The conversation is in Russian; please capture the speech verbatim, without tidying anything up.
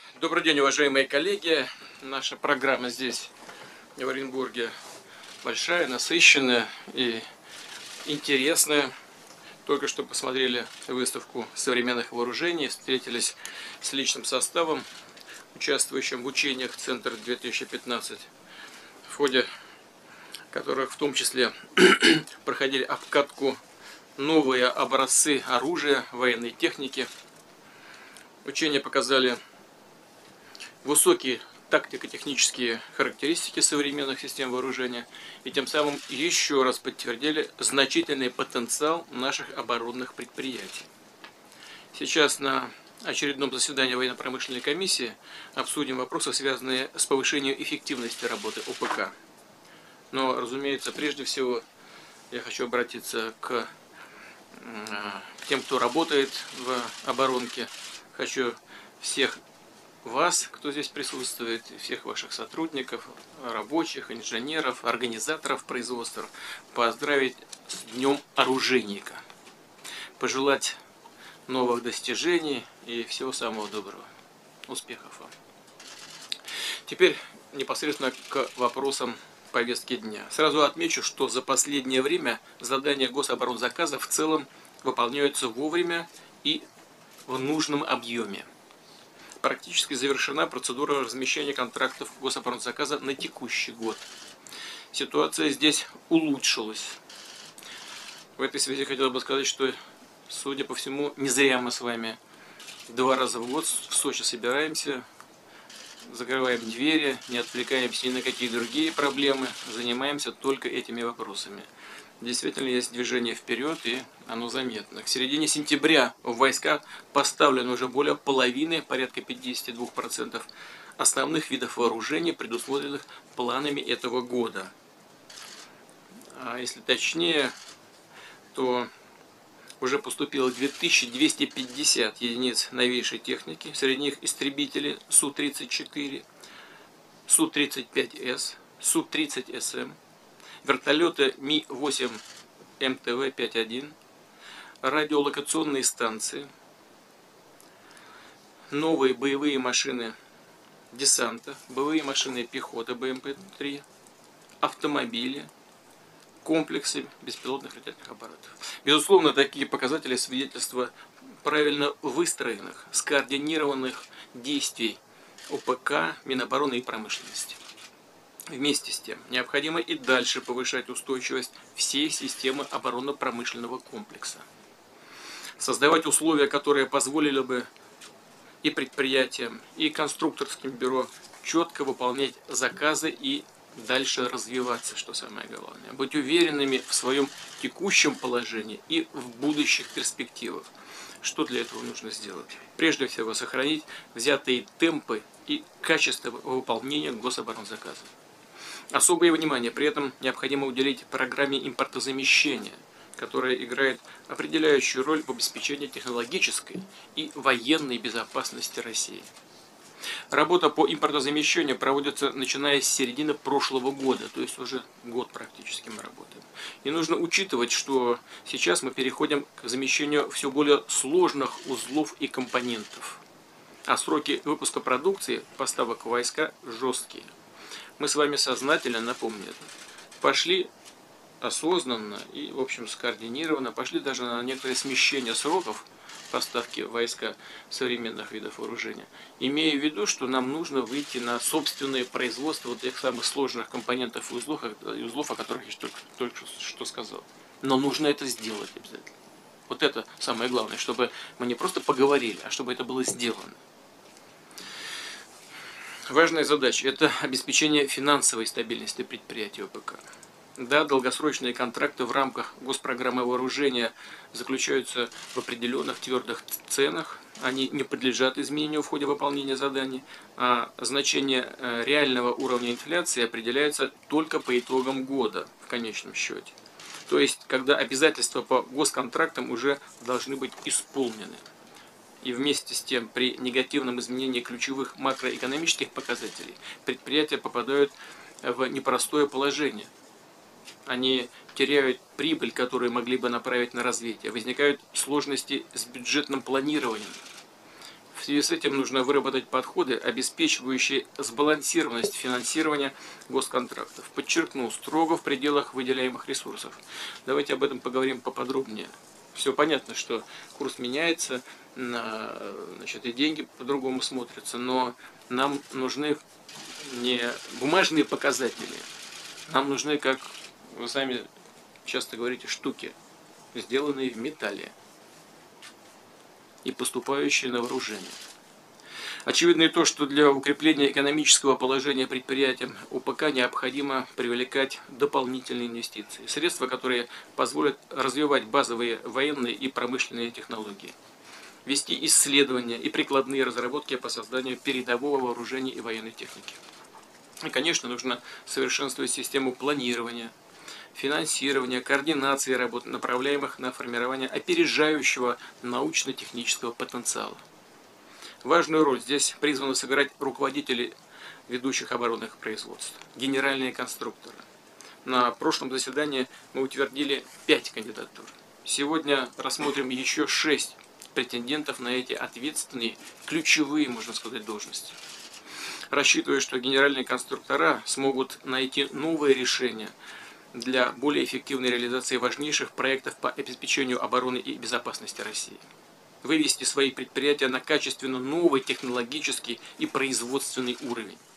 Добрый день, уважаемые коллеги. Наша программа здесь, в Оренбурге, большая, насыщенная и интересная. Только что посмотрели выставку современных вооружений, встретились с личным составом, участвующим в учениях Центр две тысячи пятнадцать, в ходе которых в том числе проходили обкатку новые образцы оружия, военной техники. Учения показали высокие тактико-технические характеристики современных систем вооружения и тем самым еще раз подтвердили значительный потенциал наших оборонных предприятий. Сейчас на очередном заседании военно-промышленной комиссии обсудим вопросы, связанные с повышением эффективности работы ОПК. Но, разумеется, прежде всего я хочу обратиться к, к тем, кто работает в оборонке. Хочу всех вас, кто здесь присутствует, всех ваших сотрудников, рабочих, инженеров, организаторов производства, поздравить с Днем Оружейника. Пожелать новых достижений и всего самого доброго. Успехов вам. Теперь непосредственно к вопросам повестки дня. Сразу отмечу, что за последнее время задания гособоронзаказа в целом выполняются вовремя и в нужном объеме. Практически завершена процедура размещения контрактов гособоронзаказа на текущий год. Ситуация здесь улучшилась. В этой связи хотел бы сказать, что, судя по всему, не зря мы с вами два раза в год в Сочи собираемся, закрываем двери, не отвлекаемся ни на какие другие проблемы, занимаемся только этими вопросами. Действительно есть движение вперед, и оно заметно. К середине сентября в войска поставлено уже более половины, порядка пятидесяти двух процентов основных видов вооружений, предусмотренных планами этого года. А если точнее, то уже поступило две тысячи двести пятьдесят единиц новейшей техники, среди них истребители Су тридцать четыре, Су тридцать пять С, Су тридцать С М, вертолеты Ми восемь М Т В пять один, радиолокационные станции, новые боевые машины десанта, боевые машины пехоты Б М П три, автомобили, комплексы беспилотных летательных аппаратов. Безусловно, такие показатели свидетельства правильно выстроенных, скоординированных действий ОПК, Минобороны и промышленности. Вместе с тем, необходимо и дальше повышать устойчивость всей системы оборонно-промышленного комплекса. Создавать условия, которые позволили бы и предприятиям, и конструкторским бюро четко выполнять заказы и дальше развиваться, что самое главное. Быть уверенными в своем текущем положении и в будущих перспективах. Что для этого нужно сделать? Прежде всего, сохранить взятые темпы и качество выполнения гособоронзаказа. Особое внимание при этом необходимо уделить программе импортозамещения, которая играет определяющую роль в обеспечении технологической и военной безопасности России. Работа по импортозамещению проводится начиная с середины прошлого года, то есть уже год практически мы работаем. И нужно учитывать, что сейчас мы переходим к замещению все более сложных узлов и компонентов. А сроки выпуска продукции, поставок в войска жесткие. Мы с вами сознательно, напомню это, пошли осознанно и, в общем, скоординированно, пошли даже на некоторые смещения сроков поставки в войска современных видов вооружения, имея в виду, что нам нужно выйти на собственное производство вот тех самых сложных компонентов и узлов, и узлов, о которых я только, только что сказал. Но нужно это сделать обязательно. Вот это самое главное, чтобы мы не просто поговорили, а чтобы это было сделано. Важная задача – это обеспечение финансовой стабильности предприятия ОПК. Да, долгосрочные контракты в рамках госпрограммы вооружения заключаются в определенных твердых ценах. Они не подлежат изменению в ходе выполнения заданий, а значение реального уровня инфляции определяется только по итогам года в конечном счете. То есть, когда обязательства по госконтрактам уже должны быть исполнены. И вместе с тем, при негативном изменении ключевых макроэкономических показателей, предприятия попадают в непростое положение. Они теряют прибыль, которую могли бы направить на развитие. Возникают сложности с бюджетным планированием. В связи с этим нужно выработать подходы, обеспечивающие сбалансированность финансирования госконтрактов. Подчеркну, строго в пределах выделяемых ресурсов. Давайте об этом поговорим поподробнее. Все понятно, что курс меняется, значит, и деньги по-другому смотрятся, но нам нужны не бумажные показатели, нам нужны, как вы сами часто говорите, штуки, сделанные в металле и поступающие на вооружение. Очевидно и то, что для укрепления экономического положения предприятиям ОПК необходимо привлекать дополнительные инвестиции, средства, которые позволят развивать базовые военные и промышленные технологии, вести исследования и прикладные разработки по созданию передового вооружения и военной техники. И, конечно, нужно совершенствовать систему планирования, финансирования, координации работ, направляемых на формирование опережающего научно-технического потенциала. Важную роль здесь призваны сыграть руководители ведущих оборонных производств, генеральные конструкторы. На прошлом заседании мы утвердили пять кандидатур. Сегодня рассмотрим еще шесть претендентов на эти ответственные, ключевые, можно сказать, должности. Рассчитываю, что генеральные конструктора смогут найти новые решения для более эффективной реализации важнейших проектов по обеспечению обороны и безопасности России. Вывести свои предприятия на качественно новый технологический и производственный уровень.